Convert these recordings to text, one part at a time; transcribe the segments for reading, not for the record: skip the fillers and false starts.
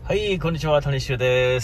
はい、こんにちは、谷修です。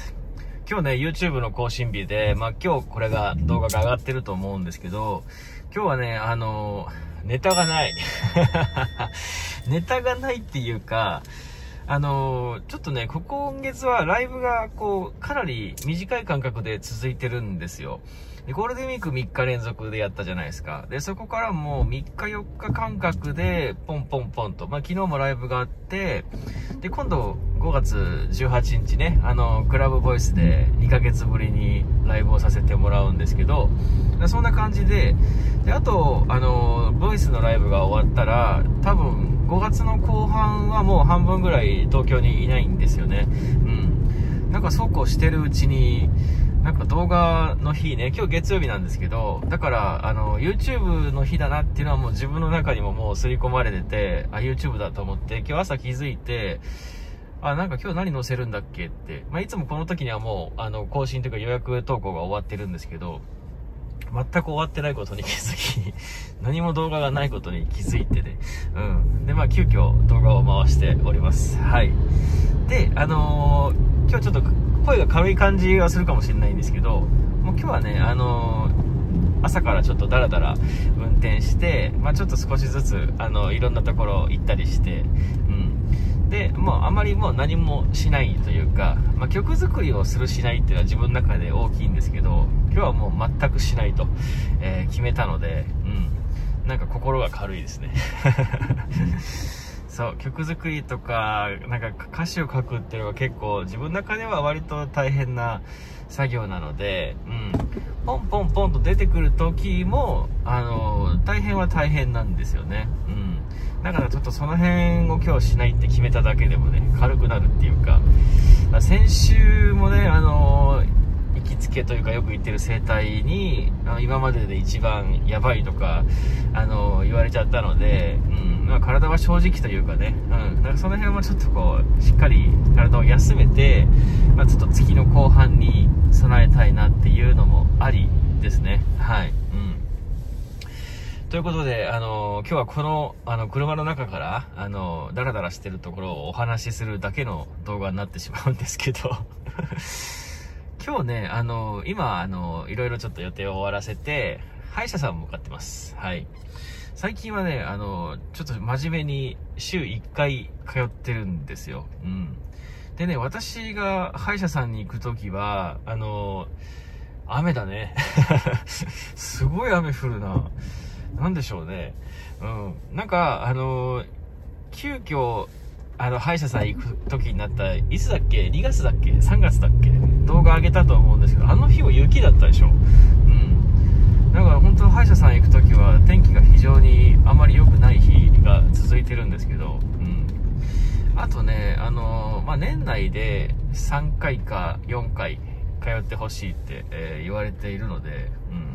今日ね、YouTube の更新日で、今日これが動画が上がってると思うんですけど、今日はね、ネタがない。ネタがないっていうか、ちょっとね、今月はライブがかなり短い間隔で続いてるんですよ。でゴールデンウィーク3日連続でやったじゃないですか。で、そこからもう3日4日間隔でポンポンポンと、昨日もライブがあって、で、今度5月18日ね、クラブボイスで2ヶ月ぶりにライブをさせてもらうんですけど、そんな感じで、あと、ボイスのライブが終わったら、多分5月の後半はもう半分ぐらい東京にいないんですよね。なんかそうこうしてるうちに、なんか動画の日ね、今日月曜日なんですけど、だから、YouTube の日だなっていうのはもう自分の中にももう刷り込まれてて、YouTube だと思って、今日朝気づいて、なんか今日何載せるんだっけって、いつもこの時にはもう、更新というか予約投稿が終わってるんですけど、全く終わってないことに気づき、何も動画がないことに気づいてね、で、急遽動画を回しております。はい。で、今日ちょっと声が軽い感じがするかもしれないんですけど、もう今日はね、朝からちょっとダラダラ運転して、ちょっと少しずつ、いろんなところ行ったりして、で、もうあまりもう何もしないというか、曲作りをするしないっていうのは自分の中で大きいんですけど、今日はもう全くしないと、決めたので、なんか心が軽いですね。そう、曲作りとか、なんか歌詞を書くっていうのが結構自分の中では割と大変な作業なので、ポンポンポンと出てくる時も、大変は大変なんですよね。だからちょっとその辺を今日しないって決めただけでもね、軽くなるっていうか、先週もね、行きつけというかよく行ってる整体に、今までで一番やばいとか、言われちゃったので、体は正直というかね、だからその辺はちょっとしっかり体を休めて、ちょっと月の後半に備えたいなっていうのもありですね。はい。ということで、今日はこの、車の中から、ダラダラしてるところをお話しするだけの動画になってしまうんですけど、今日ね、今、いろいろちょっと予定を終わらせて、歯医者さん向かってます。はい。最近はね、ちょっと真面目に週1回通ってるんですよ。でね、私が歯医者さんに行くときは、雨だね。すごい雨降るな。なんでしょうね。なんか、急遽、歯医者さん行く時になった、いつだっけ ?2 月だっけ ?3 月だっけ動画上げたと思うんですけど、あの日は雪だったでしょ。だから本当歯医者さん行く時は天気が非常にあまり良くない日が続いてるんですけど、あとね、年内で3回か4回通ってほしいって、言われているので、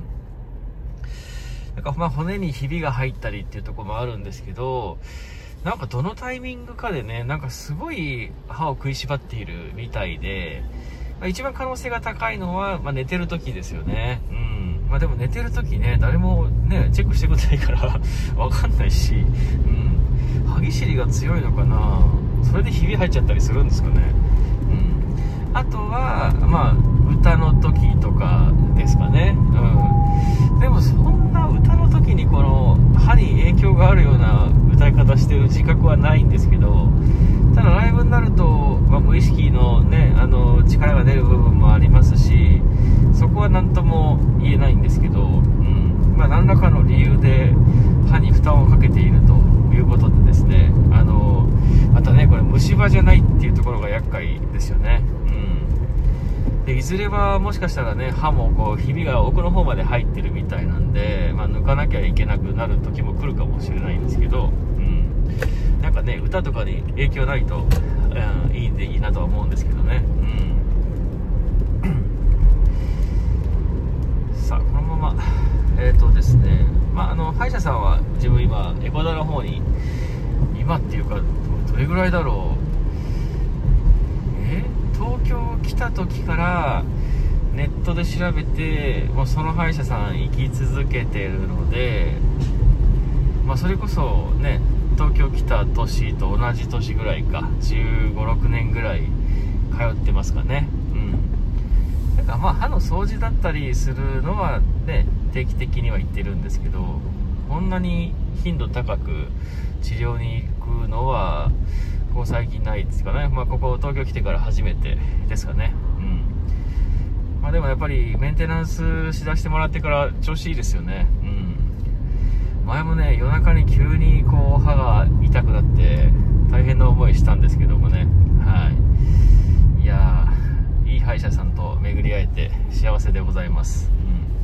なんか骨にひびが入ったりっていうところもあるんですけど、なんかどのタイミングかでね、なんかすごい歯を食いしばっているみたいで、一番可能性が高いのは、寝てる時ですよね。でも寝てる時ね、誰もね、チェックしてくれないからわかんないし、歯ぎしりが強いのかな、それでひび入っちゃったりするんですかね。あとは、歌の時とかですかね。でもそんな歌の時にこの歯に影響があるような歌い方してる自覚はないんですけど、ただライブになると、無意識のね、力が出る部分もありますし、そこは何とも言えないんですけど、何らかの理由で歯に負担をかけているということでですね、またね、これ虫歯じゃないっていうところが厄介ですよね。でいずれはもしかしたらね、歯もひびが奥の方まで入ってるみたいなんで、抜かなきゃいけなくなる時も来るかもしれないんですけど、なんかね、歌とかに影響ないと、いいなとは思うんですけどね。さあ、このままですね、歯医者さんは自分今江古田の方に、今っていうかどれぐらいだろう、東京来た時からネットで調べて、もうその歯医者さん行き続けてるので、それこそね、 東京来た年と同じ年ぐらいか、15、6年ぐらい通ってますかね。なんかまあ歯の掃除だったりするのはね、定期的には行ってるんですけど、こんなに頻度高く治療に行くのはここ最近ないですかね。まあここ東京来てから初めてですかね。まあでもやっぱりメンテナンスしだしてもらってから調子いいですよね。前もね、夜中に急にこう歯が痛くなって大変な思いしたんですけどもね。いやー、いい歯医者さんと巡り会えて幸せでございます。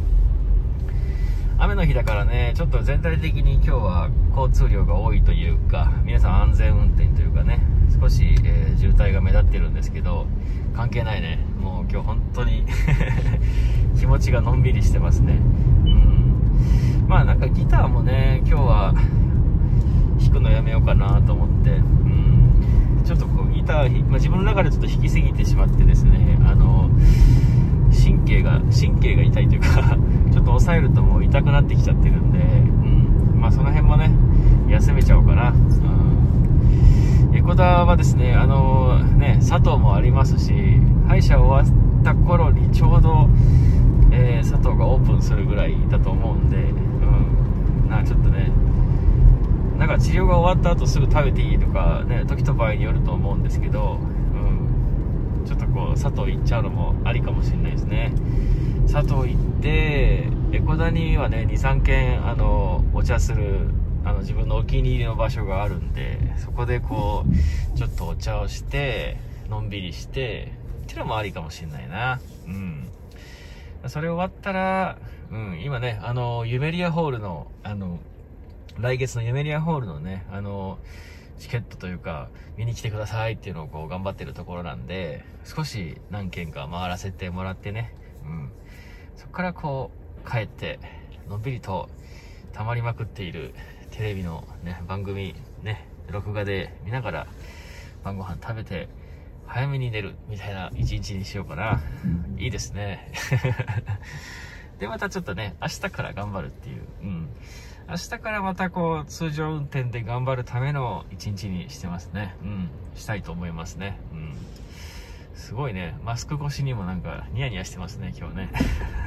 雨の日だからね、ちょっと全体的に今日は交通量が多いというか、皆さん安全運転というかね、少し、渋滞が目立ってるんですけど、関係ないね。もう今日本当に気持ちがのんびりしてますね。まあなんかギターもね、今日は弾くのやめようかなと思って、ちょっとこうギター、自分の中でちょっと弾きすぎてしまってですね、神経が痛いというかちょっと抑えるともう痛くなってきちゃってるんで、まあその辺もね休めちゃおうかな。エコダはですね、佐藤もありますし、歯医者終わった頃にちょうど、佐藤がオープンするぐらいだと思うんで、ちょっとね、なんか治療が終わった後すぐ食べていいとかね、時と場合によると思うんですけど、ちょっとこう佐藤行っちゃうのもありかもしれないですね。佐藤行ってエコダにはね 2,3 軒お茶する自分のお気に入りの場所があるんで、そこでこうちょっとお茶をしてのんびりしてっていうのもありかもしれないな。それ終わったら、今ねユメリアホールの来月のユメリアホールのねチケットというか見に来てくださいっていうのをこう頑張ってるところなんで、少し何軒か回らせてもらってね、そこからこう帰ってのんびりと溜まりまくっているテレビのね番組ね録画で見ながら晩ご飯食べて早めに寝るみたいな一日にしようかな。いいですねでまたちょっとね明日から頑張るっていう、明日からまたこう通常運転で頑張るための一日にしてますね。したいと思いますね。すごいね、マスク越しにもなんかニヤニヤしてますね今日ね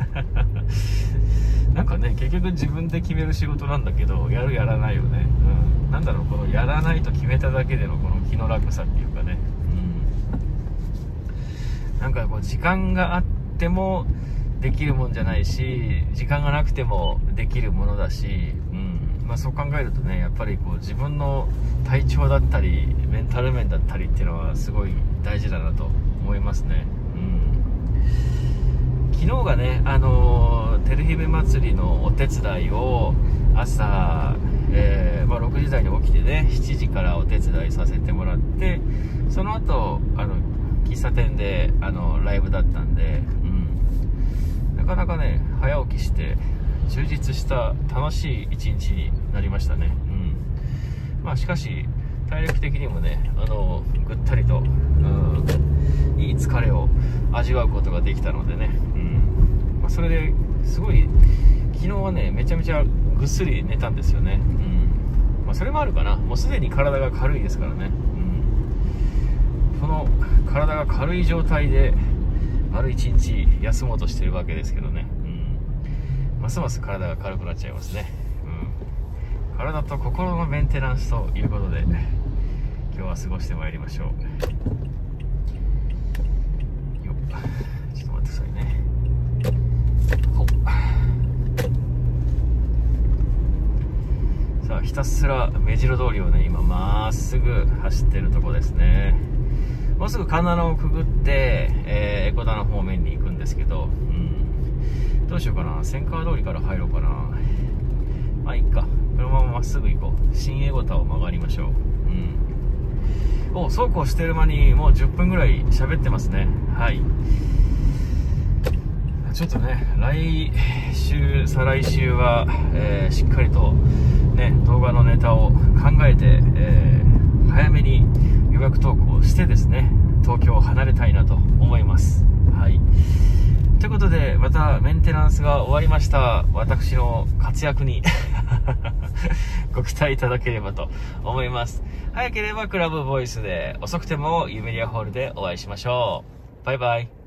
なんかね結局自分で決める仕事なんだけど、やるやらないよね。なんだろう、このやらないと決めただけでのこの気の楽さっていうかね、なんかこう時間があってもできるもんじゃないし、時間がなくてもできるものだし、そう考えるとね、やっぱりこう自分の体調だったりメンタル面だったりっていうのはすごい大事だなと思いますね。昨日がね照姫祭りのお手伝いを朝、6時台に起きてね7時からお手伝いさせてもらって、その後喫茶店でライブだったんで、なかなかね早起きして充実した楽しい一日になりましたね。しかし体力的にもねぐったりといい疲れを味わうことができたのでね、それですごい昨日はねめちゃめちゃぐっすり寝たんですよね。それもあるかな、もうすでに体が軽いですからね。この体が軽い状態で丸一日休もうとしてるわけですけどね、ますます体が軽くなっちゃいますね。体と心のメンテナンスということで今日は過ごしてまいりましょう。よっ、ちょっと待ってくださいね。ほっ、さあひたすら目白通りをね今まっすぐ走ってるとこですね。もうすぐ神奈野をくぐって、エコダの方面に行くんですけど、どうしようかな、千川通りから入ろうかな。まあいいか、このまままっすぐ行こう。新エゴタを曲がりましょう。そうこうしてる間にもう10分ぐらい喋ってますね。ちょっとね来週再来週は、しっかりとね動画のネタを考えて、早めに予約投稿してですね東京を離れたいなと思います。 ということで、またメンテナンスが終わりました。私の活躍にご期待いただければと思います。早ければクラブボイスで、遅くてもユメリアホールでお会いしましょう。バイバイ。